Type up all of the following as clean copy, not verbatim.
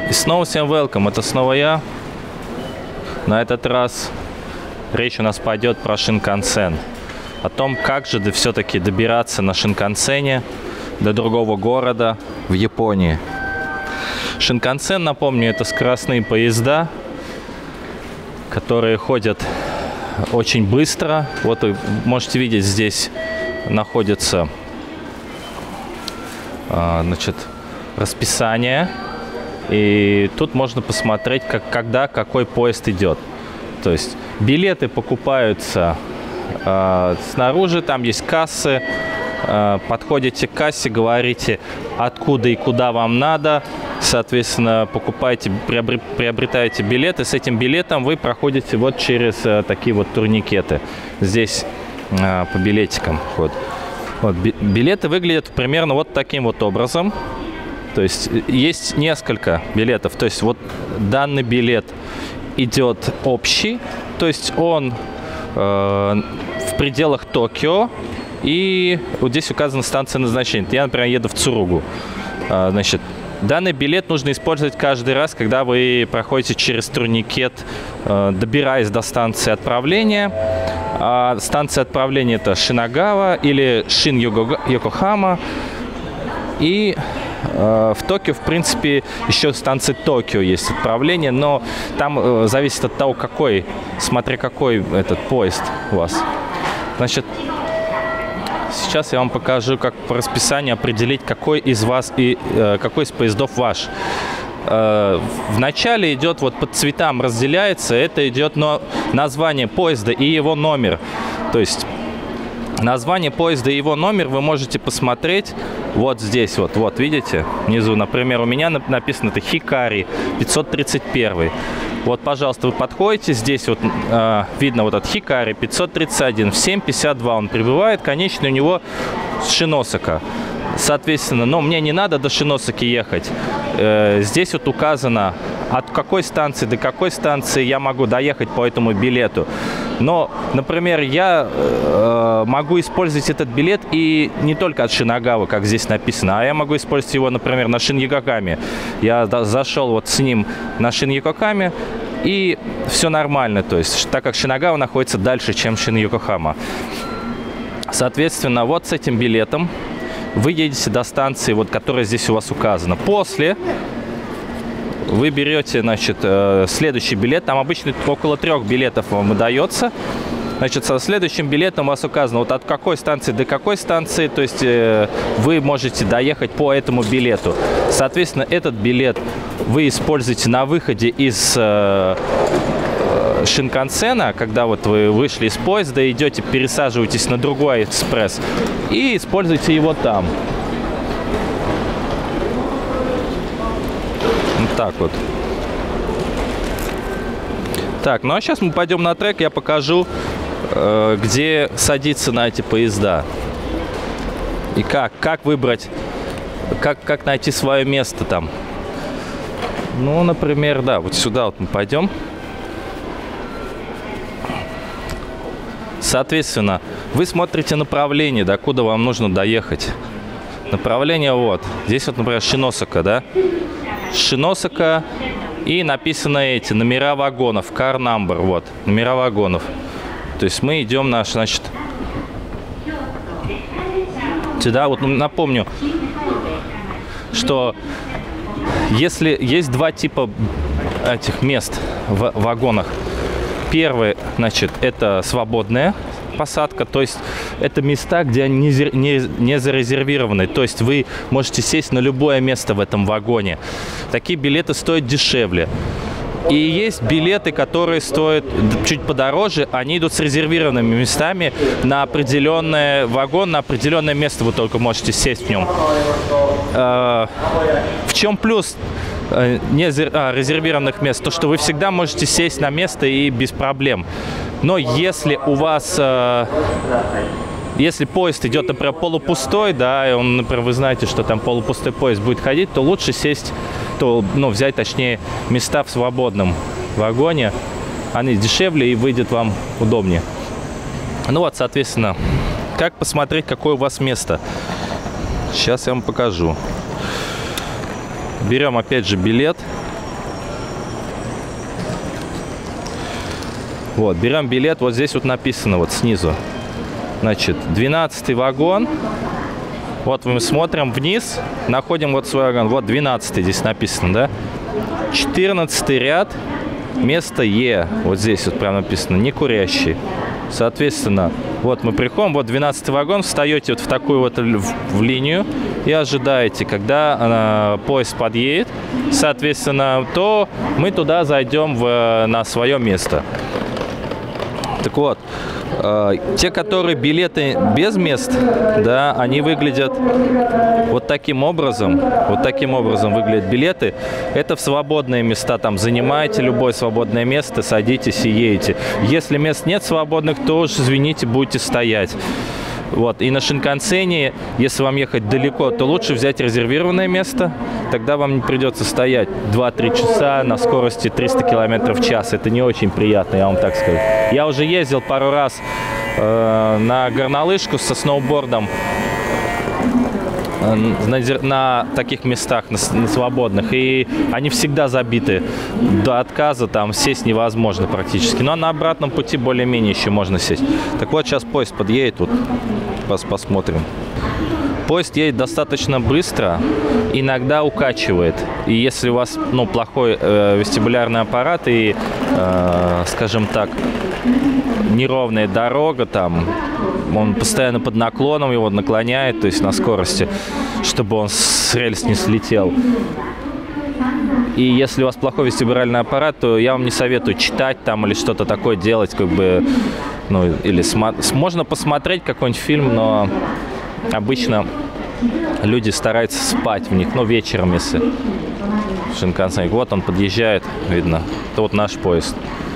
И снова всем welcome, это снова я. На этот раз речь у нас пойдет про Шинкансен. О том, как же все-таки добираться на Шинкансене до другого города в Японии. Шинкансен, напомню, это скоростные поезда, которые ходят очень быстро. Вот вы можете видеть, здесь находится расписание. И тут можно посмотреть, когда какой поезд идет. То есть билеты покупаются снаружи, там есть кассы. Подходите к кассе, говорите, откуда и куда вам надо. Соответственно, покупаете, приобретаете билет. И с этим билетом вы проходите вот через такие вот турникеты. Здесь по билетикам. Вот, билеты выглядят примерно вот таким вот образом. То есть есть несколько билетов. То есть вот данный билет идет общий. То есть он в пределах Токио. И вот здесь указана станция назначения. Я, например, еду в Цуругу. Значит, данный билет нужно использовать каждый раз, когда вы проходите через турникет, добираясь до станции отправления. А станция отправления это Шинагава или Шин-Йокохама. И в Токио, в принципе, еще станции Токио есть отправление, но там зависит от того, смотря какой этот поезд у вас. Значит, сейчас я вам покажу, как по расписанию определить, какой из поездов ваш. В начале идет, вот по цветам разделяется, это идет название поезда и его номер. То есть название поезда и его номер вы можете посмотреть вот здесь, вот видите, внизу, например, у меня написано это Хикари 531. Вот, пожалуйста, вы подходите, здесь вот видно вот этот Хикари 531, в 7:52 он прибывает, конечный у него Шиносака. Соответственно, но мне не надо до Шиносаки ехать. Здесь вот указано, от какой станции до какой станции я могу доехать по этому билету. Но, например, я могу использовать этот билет и не только от Шинагавы, как здесь написано, а я могу использовать его, например, на Шин-Йокохаме. Я зашел вот с ним на Шин-Йокохаме, и все нормально. То есть, так как Шинагава находится дальше, чем Шин-Йокохама. Соответственно, вот с этим билетом вы едете до станции, вот, которая здесь у вас указана. После вы берете, значит, следующий билет. Там обычно около 3 билетов вам выдается. Значит, со следующим билетом у вас указано, вот от какой станции до какой станции. То есть вы можете доехать по этому билету. Соответственно, этот билет вы используете на выходе из Шинкансена, когда вот вы вышли из поезда, идете, пересаживаетесь на другой экспресс и используйте его там. Вот так вот. Так, ну а сейчас мы пойдем на трек, я покажу, где садиться на эти поезда. И как выбрать, как найти свое место там. Ну, например, да, вот сюда вот мы пойдем. Соответственно, вы смотрите направление, до куда вам нужно доехать. Направление вот. Здесь вот, например, Шиносака, да? Шиносака. И написано эти номера вагонов. Car number, вот. Номера вагонов. То есть мы идем значит, сюда. Вот напомню, что если есть два типа этих мест в вагонах. Первый, значит, это свободная посадка, то есть это места, где они не зарезервированы, то есть вы можете сесть на любое место в этом вагоне. Такие билеты стоят дешевле. И есть билеты, которые стоят чуть подороже, они идут с резервированными местами на определенный вагон, на определенное место вы только можете сесть в нем. В чем плюс резервированных мест? То, что вы всегда можете сесть на место и без проблем. Но если у вас... Если поезд идет, например, полупустой, да, и он, например, вы знаете, что там полупустой поезд будет ходить, то лучше сесть, взять, точнее, места в свободном вагоне. Они дешевле и выйдет вам удобнее. Ну вот, соответственно, как посмотреть, какое у вас место? Сейчас я вам покажу. Берем, опять же, билет. Вот, берем билет, вот здесь вот написано вот снизу. Значит, 12-й вагон. Вот мы смотрим вниз, находим вот свой вагон. Вот 12-й здесь написано, да? 14-й ряд, место Е. Вот здесь вот прям написано, не курящий. Соответственно, вот мы приходим, вот 12-й вагон, встаете вот в такую вот в линию и ожидаете, когда поезд подъедет. Соответственно, то мы туда зайдем на свое место. Так вот, те, которые билеты без мест, да, они выглядят вот таким образом. Вот таким образом выглядят билеты. Это в свободные места. Там занимаете любое свободное место, садитесь и едете. Если мест нет свободных, то уж, извините, будете стоять. Вот. И на Шинкансене, если вам ехать далеко, то лучше взять резервированное место. Тогда вам не придется стоять 2-3 часа на скорости 300 км в час. Это не очень приятно, я вам так скажу. Я уже ездил пару раз на горнолыжку со сноубордом на таких местах, на свободных, и они всегда забиты до отказа, там сесть невозможно практически, но на обратном пути более-менее еще можно сесть. Так вот, сейчас поезд подъедет, вот посмотрим. Поезд едет достаточно быстро, иногда укачивает. И если у вас плохой вестибулярный аппарат и, скажем так, неровная дорога, там, он постоянно под наклоном его наклоняет, то есть на скорости, чтобы он с рельс не слетел. И если у вас плохой вестибулярный аппарат, то я вам не советую читать там или что-то такое делать, как бы, или можно посмотреть какой-нибудь фильм, но обычно люди стараются спать в них, вечером, если Шинкансен. Вот он подъезжает, видно. Это вот наш поезд.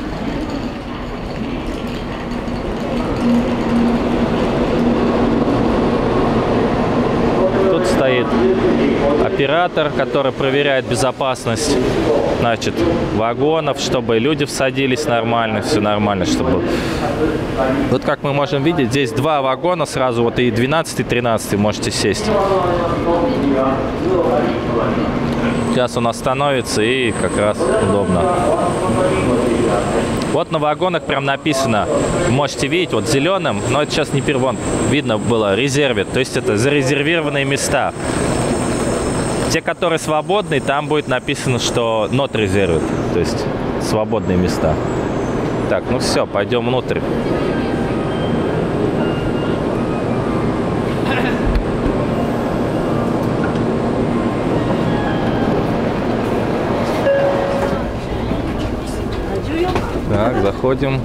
Тут стоит оператор, который проверяет безопасность, значит, вагонов, чтобы люди всадились нормально, все нормально, чтобы... Вот как мы можем видеть, здесь два вагона сразу, вот и 12, и 13 можете сесть. Сейчас он остановится, и как раз удобно. Вот на вагонах прям написано, можете видеть, вот зеленым, но это сейчас не первон, видно было, резервит, то есть это зарезервированные места. Те, которые свободные, там будет написано, что not reserved, то есть свободные места. Так, ну все, пойдем внутрь. Так, заходим.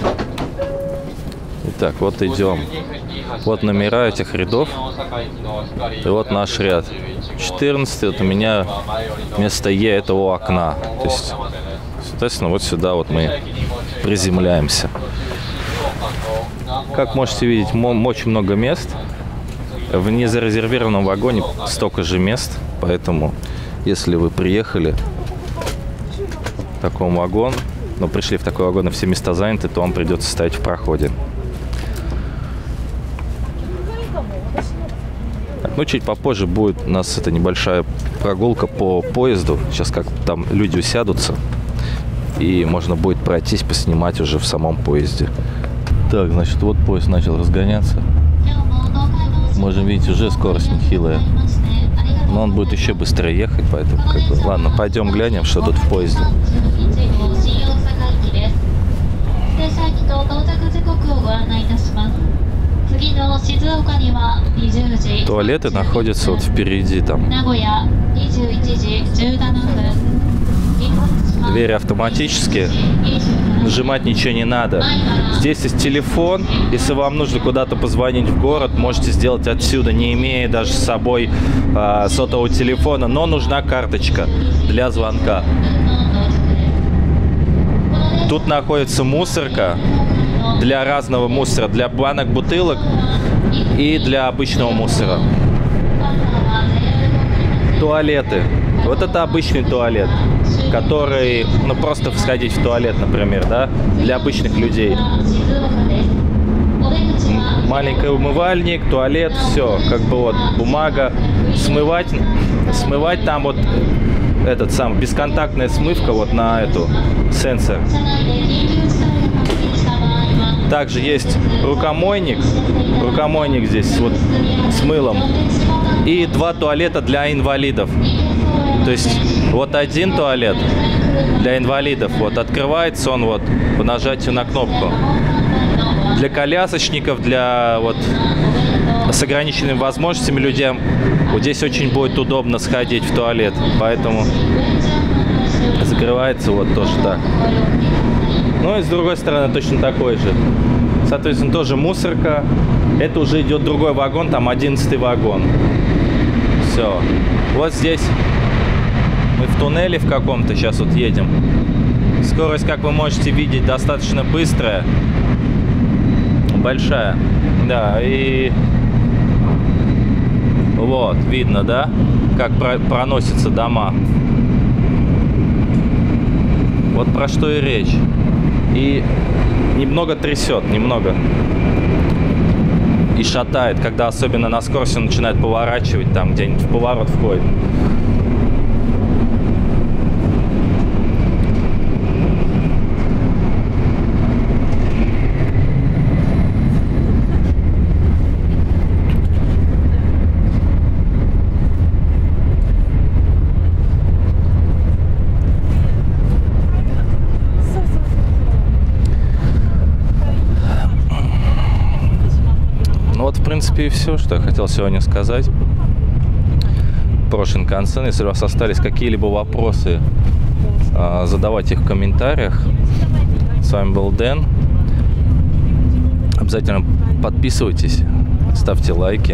Итак, вот идем. Вот номера этих рядов. И вот наш ряд. 14, вот у меня место Е, это у окна. То есть, соответственно, вот сюда вот мы приземляемся. Как можете видеть, очень много мест. В незарезервированном вагоне столько же мест. Поэтому, если вы приехали в таком вагоне, но пришли в такой вагон, и все места заняты, то вам придется стоять в проходе. Так, ну, чуть попозже будет у нас эта небольшая прогулка по поезду. Сейчас как там люди усядутся, и можно будет пройтись, поснимать уже в самом поезде. Так, значит, вот поезд начал разгоняться. Можем видеть, уже скорость нехилая. Но он будет еще быстрее ехать, поэтому ладно, пойдем глянем, что тут в поезде. Туалеты находятся вот впереди там. Двери автоматические. Нажимать ничего не надо. Здесь есть телефон. Если вам нужно куда-то позвонить в город, можете сделать отсюда, не имея даже с собой сотового телефона. Но нужна карточка для звонка. Тут находится мусорка для разного мусора, для банок, бутылок и для обычного мусора. Туалеты. Вот это обычный туалет, который, просто сходить в туалет, например, да, для обычных людей. Маленький умывальник, туалет, все, как бы вот бумага, смывать там вот бесконтактная смывка вот на эту сенсор. Также есть рукомойник. Рукомойник здесь вот с мылом. И 2 туалета для инвалидов. То есть вот один туалет для инвалидов. Вот открывается он вот по нажатию на кнопку. Для колясочников, для вот с ограниченными возможностями людям вот здесь очень будет удобно сходить в туалет. Поэтому закрывается вот тоже так. Ну и с другой стороны точно такой же. Соответственно, тоже мусорка. Это уже идет другой вагон, там 11-й вагон. Все. Вот здесь мы в туннеле в каком-то сейчас вот едем. Скорость, как вы можете видеть, достаточно быстрая. Большая. Да, и вот, видно, да, как проносятся дома. Вот про что и речь. И немного трясет, немного. И шатает, когда особенно на скорости он начинает поворачивать, там где-нибудь в поворот входит. В принципе, и все, что я хотел сегодня сказать про Шинкансен. Если у вас остались какие-либо вопросы, задавайте их в комментариях. С вами был Дэн. Обязательно подписывайтесь, ставьте лайки,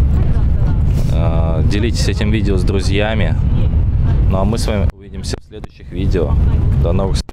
делитесь этим видео с друзьями. Ну а мы с вами увидимся в следующих видео. До новых встреч.